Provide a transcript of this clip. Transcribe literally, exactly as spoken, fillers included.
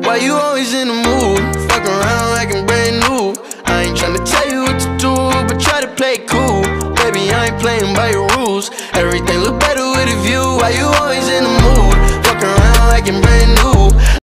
Why you always in the mood? Fuck around like I'm brand new. I ain't tryna tell you what to do, but try to play it cool. Baby, I ain't playing by your rules. Everything look better with a view. Why you always in the mood? Fuck around like I'm brand new.